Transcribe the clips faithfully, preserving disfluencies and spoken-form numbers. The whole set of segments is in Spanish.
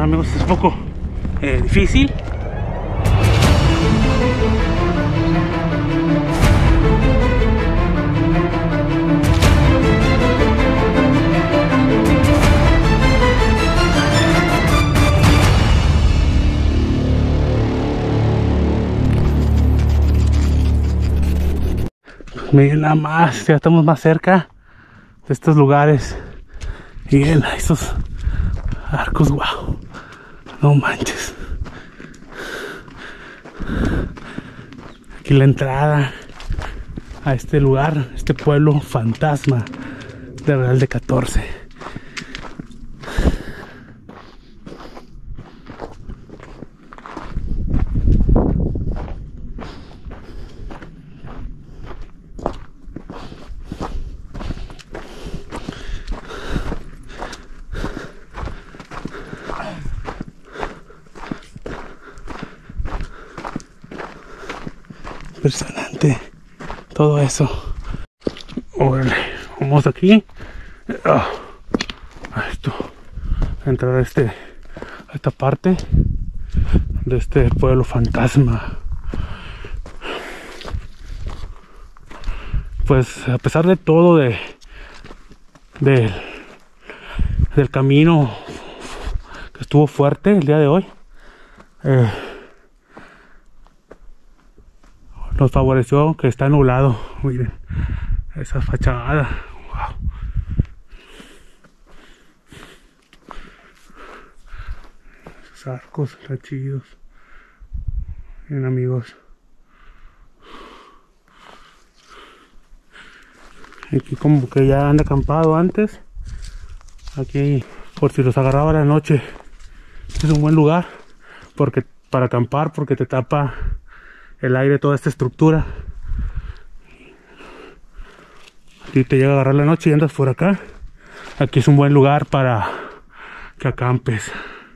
verdad, amigos, es un poco eh, difícil. Miren nada más, ya estamos más cerca de estos lugares. Miren esos arcos, wow, no manches. Aquí la entrada a este lugar, este pueblo fantasma de Real de catorce. Impresionante todo eso. Órale, vamos aquí oh, a esto, a entrar a este a esta parte de este pueblo fantasma. Pues a pesar de todo de, de del camino que estuvo fuerte el día de hoy, eh, nos favoreció que está nublado. Miren esa fachada, wow. Esos arcos están chidos. Miren, amigos, aquí como que ya han acampado antes. Aquí por si los agarraba la noche, es un buen lugar porque para acampar, porque te tapa el aire toda esta estructura. Si te llega a agarrar la noche y andas por acá, aquí es un buen lugar para que acampes.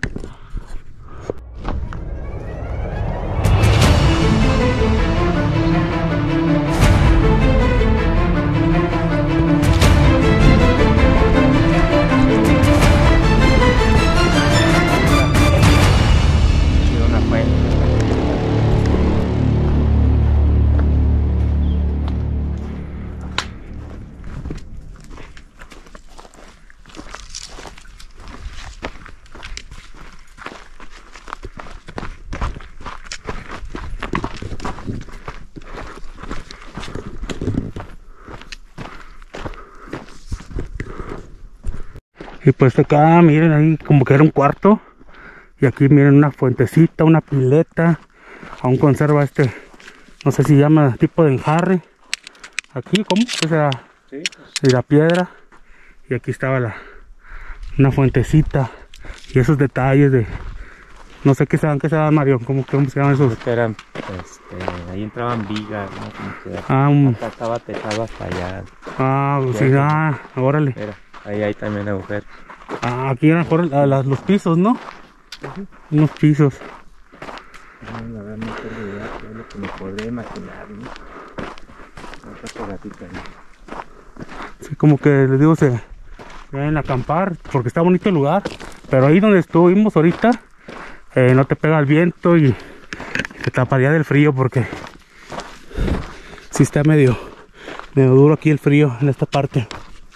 Y pues acá miren ahí como que era un cuarto. Y aquí miren una fuentecita, una pileta. Aún conserva este, no sé si llama tipo de enjarre. Aquí, ¿cómo? ¿Qué será? Sí. Y la piedra. Y aquí estaba la una fuentecita. Y esos detalles de, no sé qué saben, qué saben, Mario, ¿cómo, cómo se llaman esos? Eran, este, ahí entraban vigas, ¿no? Como que ah, un... acá estaba tejado hasta allá. Ah, pues sí, ah, órale. Mira, ahí hay también agujeros. Ah, aquí eran por la, la, los pisos, ¿no? Uh-huh. Unos pisos. No, la verdad no tengo idea, es lo que me podría imaginar, ¿no? Otra fogatita, ¿no? Sí, como que les digo, se vienen a acampar, porque está bonito el lugar. Pero ahí donde estuvimos ahorita, eh, no te pega el viento y te taparía del frío, porque sí está medio, medio duro aquí el frío en esta parte.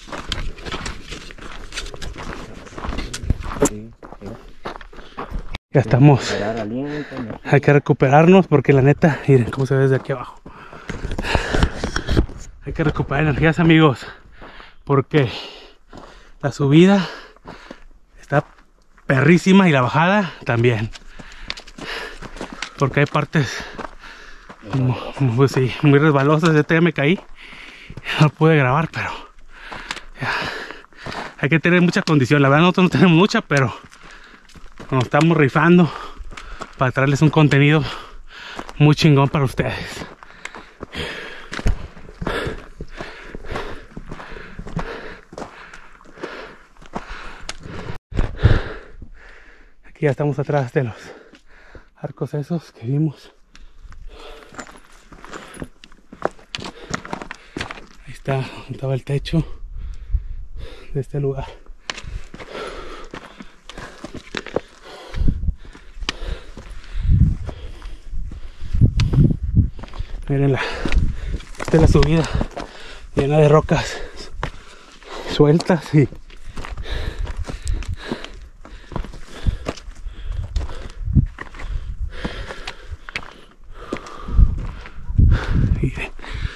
Sí, sí. Ya estamos. Hay que recuperarnos porque la neta, miren cómo se ve desde aquí abajo. Hay que recuperar energías, amigos, porque la subida está perrísima y la bajada también, porque hay partes muy, pues sí, muy resbalosas. Yo ya me caí, no pude grabar, pero ya, hay que tener mucha condición. La verdad nosotros no tenemos mucha, pero nos estamos rifando para traerles un contenido muy chingón para ustedes. Aquí ya estamos atrás de los arcos esos que vimos. Ahí está, donde estaba el techo de este lugar. Miren la, esta es la subida llena de rocas sueltas y miren,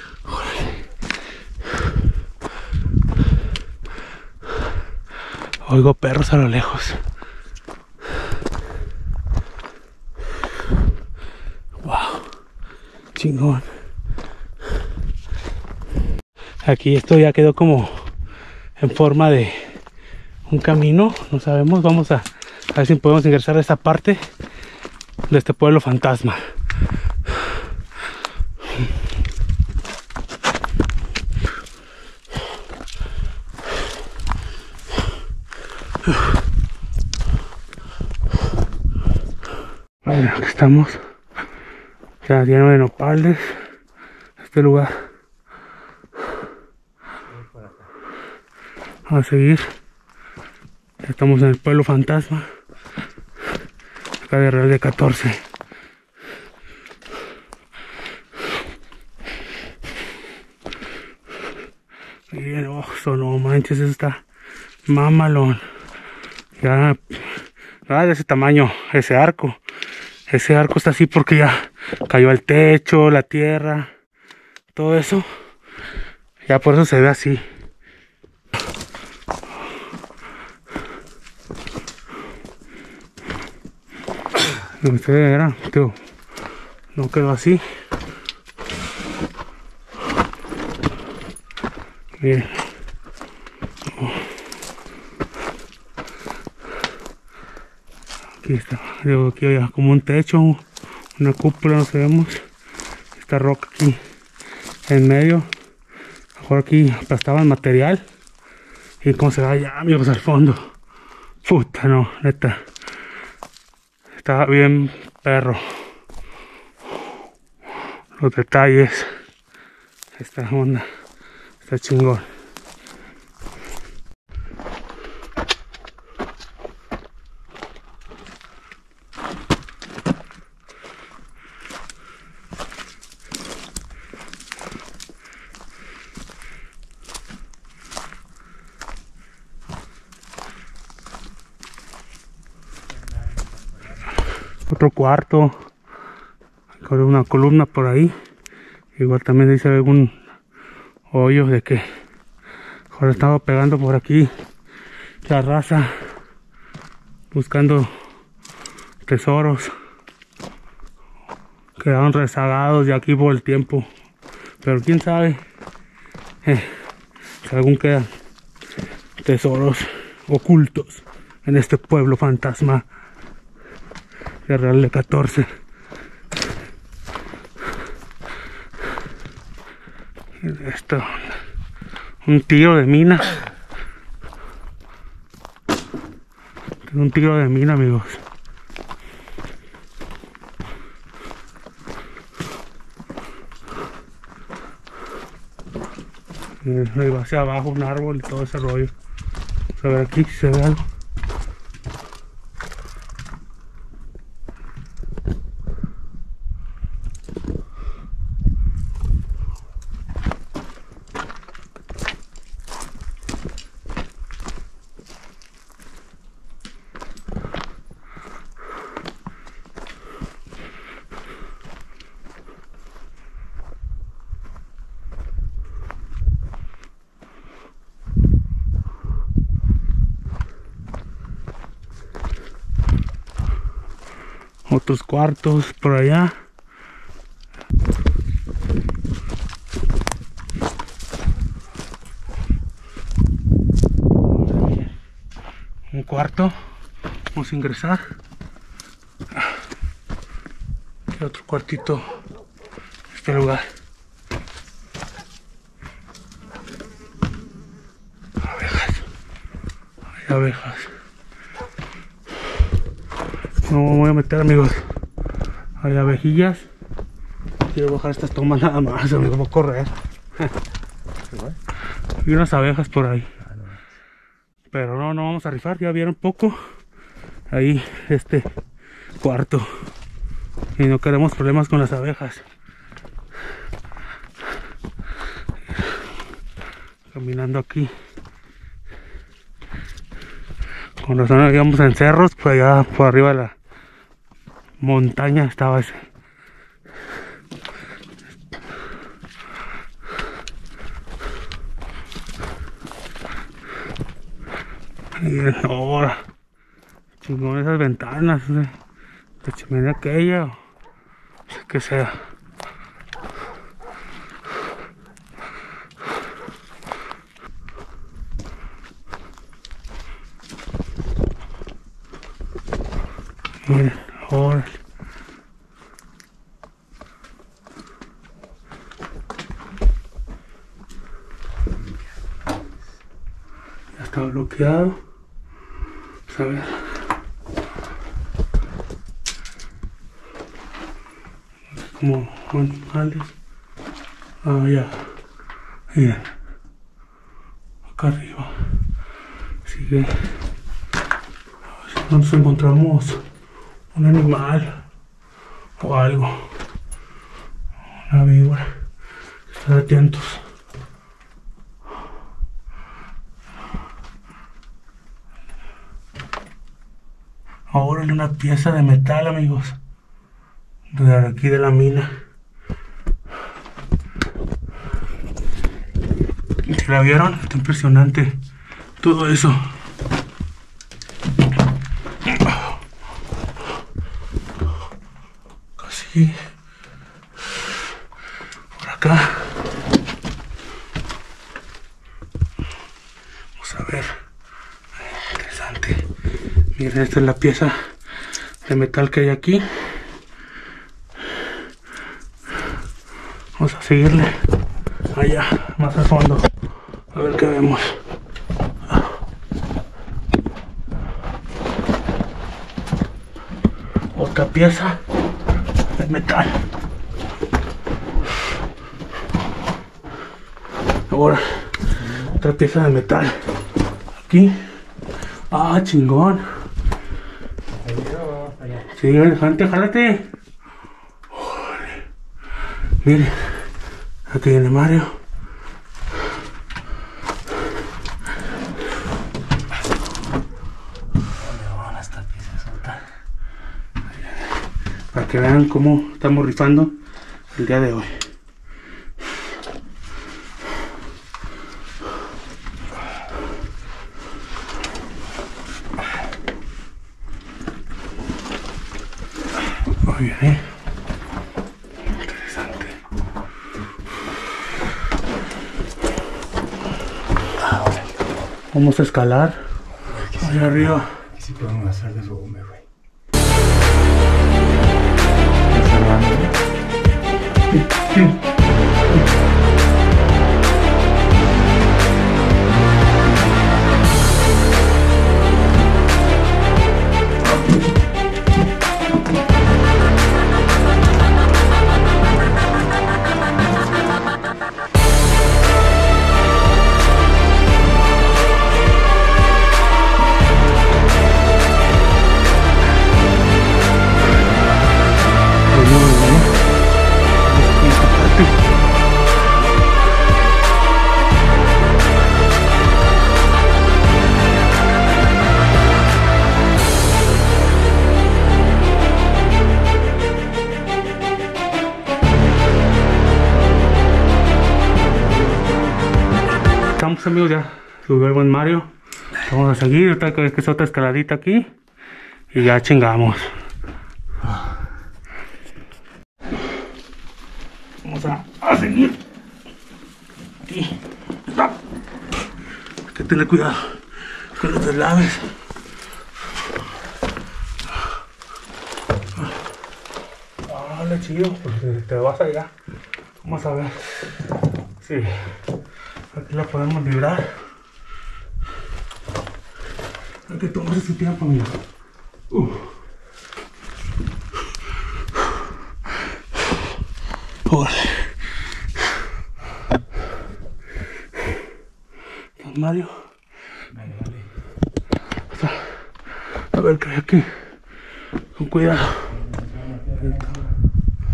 oigo perros a lo lejos. Wow, chingón. Aquí esto ya quedó como en forma de un camino, no sabemos. Vamos a, a ver si podemos ingresar a esta parte de este pueblo fantasma. Bueno, aquí estamos, ya lleno de nopales este lugar. Vamos a seguir, ya estamos en el pueblo fantasma, acá de Real de catorce. Miren, ojo, no manches, eso está mamalón. Ya, nada de ese tamaño, ese arco. Ese arco está así porque ya cayó el techo, la tierra, todo eso. Ya por eso se ve así. No sé, era, tío, no quedó así. Miren. Aquí está, digo, aquí hay como un techo, una cúpula, no sabemos. Esta roca aquí en medio. Mejor aquí aplastaban material. Y como se ve allá, amigos, al fondo. Puta, no, neta. Está bien perro. Los detalles. Esta onda. Está chingón. Otro cuarto con una columna por ahí. Igual también dice algún hoyo de que ahora estaba pegando por aquí la raza buscando tesoros. Quedaron rezagados ya aquí por el tiempo, pero quién sabe eh, si algún quedan tesoros ocultos en este pueblo fantasma de Real de catorce. Esto, un tiro de mina. Un tiro de mina, amigos. Ahí va hacia abajo un árbol y todo ese rollo. Vamos a ver aquí si se ve algo. Otros cuartos por allá. Un cuarto. Vamos a ingresar. Y otro cuartito. Este lugar. Abejas. Hay abejas. No me voy a meter, amigos. Hay abejillas. Quiero bajar estas tomas nada más, amigos. Voy a correr. Y unas abejas por ahí. Pero no, no vamos a rifar. Ya vieron poco. Ahí, este cuarto. Y no queremos problemas con las abejas. caminando aquí. Con razón íbamos en cerros, pues allá por arriba de la montaña estaba ese. Miren, ahora, chingón esas ventanas, ¿eh? La chimenea aquella, o no sé qué sea. Miren, ahora. Ya está bloqueado. Vamos a ver. Como animales. Ah, ya. Miren. Acá arriba. Sigue. A ver si nos encontramos un animal o algo. Una víbora. Estad atentos. Ahora una pieza de metal, amigos. De aquí de la mina. ¿Se la vieron? Está impresionante todo eso. Casi por acá. Vamos a ver. Interesante. Miren, esta es la pieza de metal que hay aquí. Vamos a seguirle allá, más a fondo, a ver qué vemos. Otra pieza de metal. Ahora, otra pieza de metal. Aquí. Ah, chingón. Sí, elefante, jálate. Miren, aquí viene Mario. ¿Dónde van estas piezas? Para que vean cómo estamos rifando el día de hoy. Muy bien, ¿eh? Vamos a escalar allá arriba. ¿Qué si podemos hacer de volumen, güey? Estamos, amigos, ya subió el buen Mario. Vamos a seguir, ahorita que es otra escaladita aquí y ya chingamos. Vamos a, a seguir. Aquí. Hay que tener cuidado con los deslaves. Dale, chido, porque te vas allá. Vamos a ver. Sí. Aquí la podemos librar. Hay que tomarse su tiempo, amigo. Uh. Órale. Don Mario. Vale, vale. A ver qué hay aquí. Con cuidado.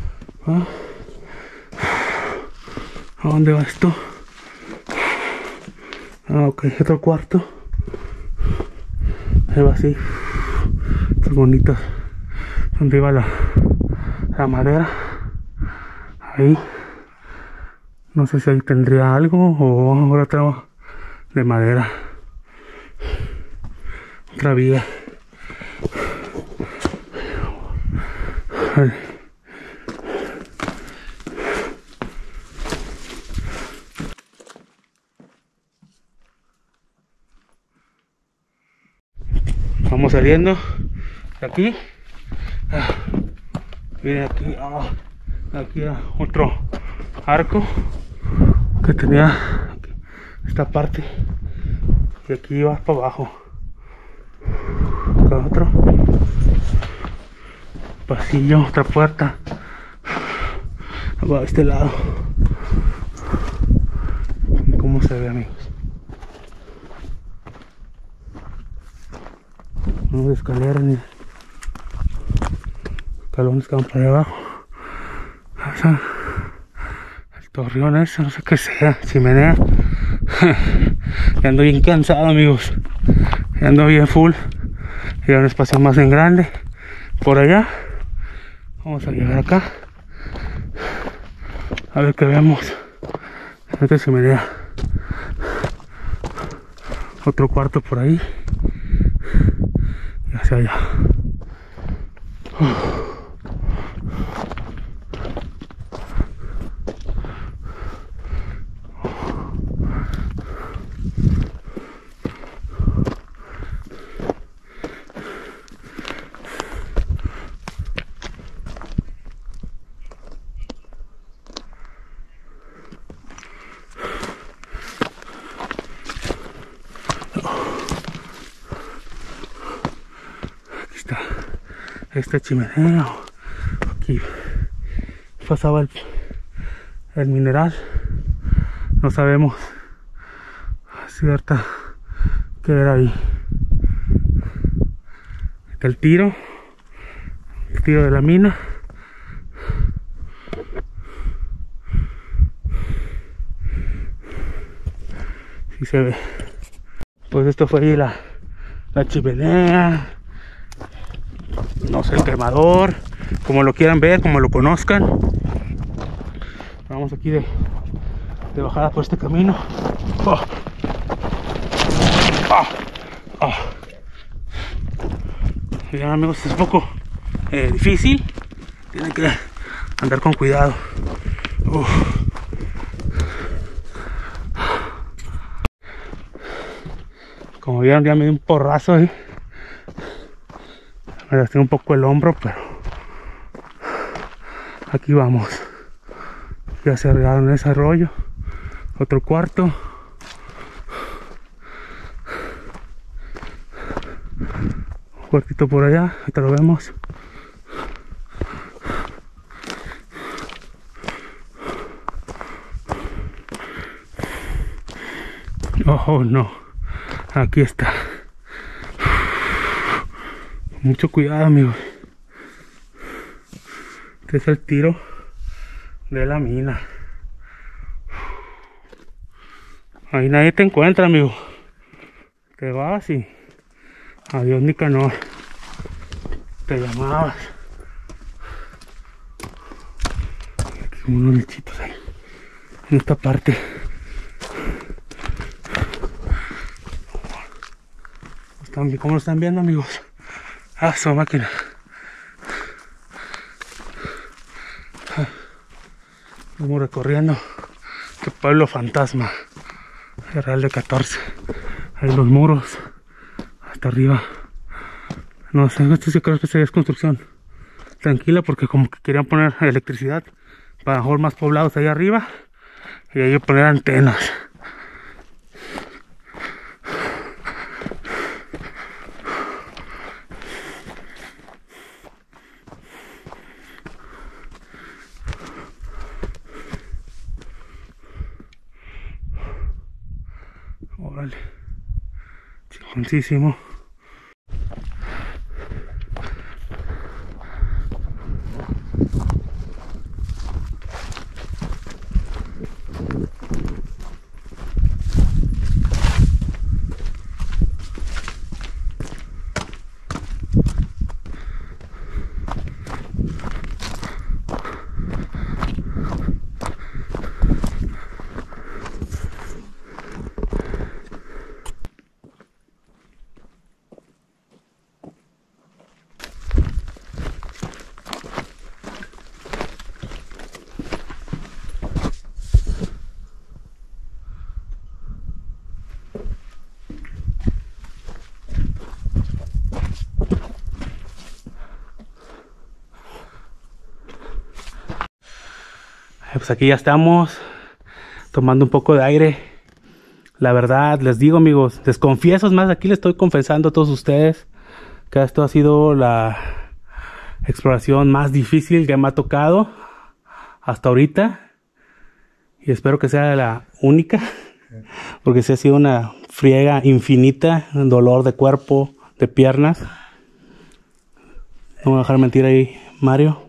¿Ah? ¿A dónde va esto? Ah, ok, otro cuarto. Ahí va así. Qué bonito. Donde iba la, la madera. Ahí. No sé si ahí tendría algo o ahora otra de madera. Otra vía. Ay. Vamos saliendo de aquí. Ah, miren aquí, ah, aquí a otro arco que tenía esta parte y aquí va para abajo. Acá otro pasillo, otra puerta. Va a este lado. ¿Cómo se ve, amigos? No hay escaleras ni escalones que van para abajo. O sea, el torreón ese, no sé qué sea, chimenea. Ya ando bien cansado, amigos. Ya ando bien full. Y un espacio más en grande. Por allá. Vamos a llegar acá. A ver qué vemos. Esta chimenea. Otro cuarto por ahí. Y hacia allá. Esta chimenea, aquí pasaba el, el mineral, no sabemos cierta que era ahí. El tiro, el tiro de la mina. Sí se ve. Pues esto fue ahí la, la chimenea. No sé, el quemador, como lo quieran ver, como lo conozcan. Vamos aquí de, de bajada por este camino. Oh. Oh. Oh. Miren, amigos, es un poco eh, difícil. Tienen que andar con cuidado. Uf. Como vieron, ya me di un porrazo ahí. Me lastimé un poco el hombro, pero aquí vamos. Ya se arreglaron ese rollo. Otro cuarto. Un cuartito por allá, ahorita lo vemos. Oh, no. Aquí está. Mucho cuidado, amigos. Este es el tiro de la mina. Ahí nadie te encuentra, amigo. Te vas y adiós, Nicanor. Te llamabas. Aquí como unos lechitos ahí. En esta parte. ¿Cómo lo están viendo, amigos? Ah, su máquina. Vamos recorriendo este pueblo fantasma. El Real de catorce. Ahí los muros. Hasta arriba. No sé, esto sí creo que sería construcción tranquila, porque como que querían poner electricidad para mejor más poblados ahí arriba. Y ahí poner antenas. Órale, chingoncísimo. pues aquí ya estamos tomando un poco de aire. La verdad, les digo, amigos, les confieso, es más, aquí les estoy confesando a todos ustedes que esto ha sido la exploración más difícil que me ha tocado hasta ahorita. Y espero que sea la única, porque sí ha sido una friega infinita, dolor de cuerpo, de piernas. No me voy a dejar mentir ahí, Mario.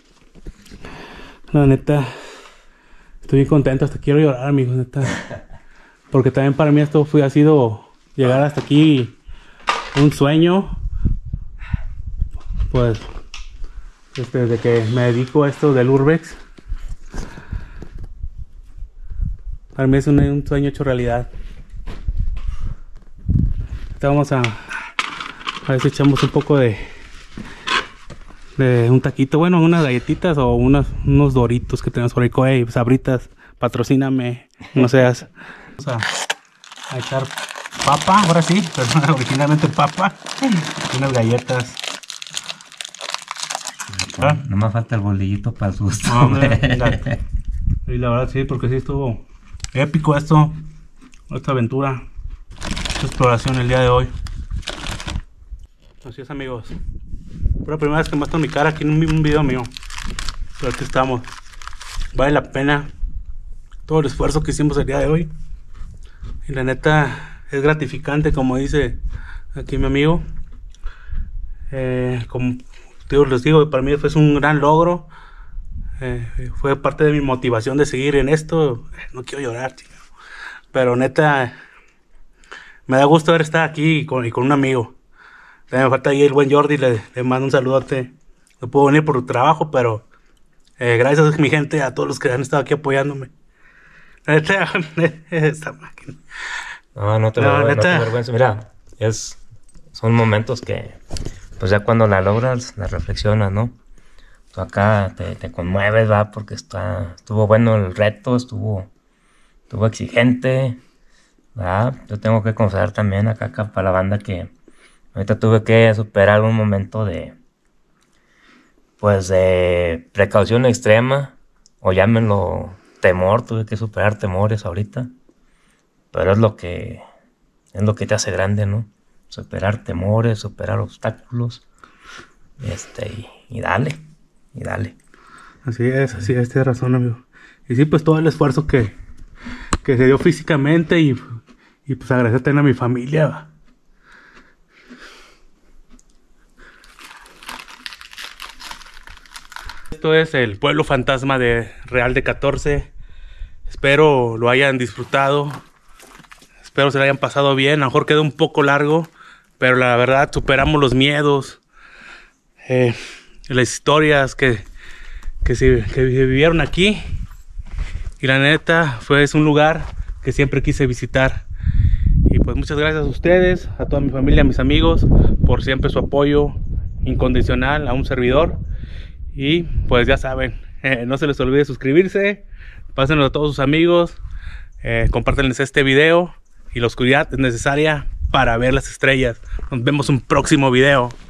La neta, estoy bien contento, hasta quiero llorar, amigos, neta. Porque también para mí esto fue, ha sido llegar hasta aquí un sueño. Pues este, desde que me dedico a esto del Urbex, para mí es un, un sueño hecho realidad. Ahorita vamos a a ver si echamos un poco de de un taquito, bueno, unas galletitas o unas, unos doritos que tenemos por ahí. Hey, Sabritas, patrocíname, no seas. Vamos a, a echar papa, ahora sí, pero originalmente papa, y unas galletas. ¿Ah? No me falta el bolillito para el susto. No, mira, y la verdad sí, porque sí estuvo épico esto, esta aventura, esta exploración el día de hoy. Así es, amigos. Fue la primera vez que muestro mi cara aquí en un, un video mío. Pero aquí estamos. Vale la pena todo el esfuerzo que hicimos el día de hoy. Y la neta es gratificante, como dice aquí mi amigo. Eh, como digo, les digo, para mí fue un gran logro. Eh, fue parte de mi motivación de seguir en esto. No quiero llorar, tío. Pero neta, me da gusto haber estado aquí y con, y con un amigo. También me falta ahí el buen Jordi, le, le mando un saludote. No puedo venir por trabajo, pero eh, gracias a mi gente, a todos los que han estado aquí apoyándome. Neta, esta máquina. No, no te, No, vergüenza, no neta. te vergüenza. Mira, es, son momentos que, pues ya cuando la logras, la reflexionas, ¿no? Tú acá te, te conmueves, va, porque está, estuvo bueno el reto, estuvo, estuvo exigente, ¿verdad? Yo tengo que confesar también acá, acá para la banda que ahorita tuve que superar un momento de, pues, de precaución extrema, o llámenlo temor, tuve que superar temores ahorita, pero es lo que, es lo que te hace grande, ¿no? Superar temores, superar obstáculos, este, y, y dale, y dale. Así es, así es, tienes razón, amigo. Y sí, pues todo el esfuerzo que, que se dio físicamente y, y pues agradecer también a mi familia, ¿va? Esto es el pueblo fantasma de Real de catorce. Espero lo hayan disfrutado. Espero se lo hayan pasado bien. A lo mejor quedó un poco largo, pero la verdad superamos los miedos, eh, las historias que, que, se, que vivieron aquí. Y la neta, fue es un lugar que siempre quise visitar. Y pues muchas gracias a ustedes, a toda mi familia, a mis amigos, por siempre su apoyo incondicional a un servidor. Y pues ya saben, eh, no se les olvide suscribirse, pásenlo a todos sus amigos, eh, compártanles este video, y la oscuridad es necesaria para ver las estrellas. Nos vemos en un próximo video.